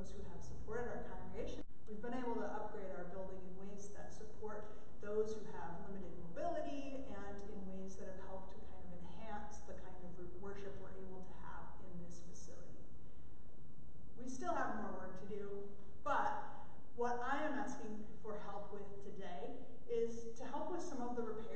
those who have supported our congregation. We've been able to upgrade our building in ways that support those who have limited mobility and in ways that have helped to kind of enhance the kind of worship we're able to have in this facility. We still have more work to do, but what I am asking for help with today is to help with some of the repairs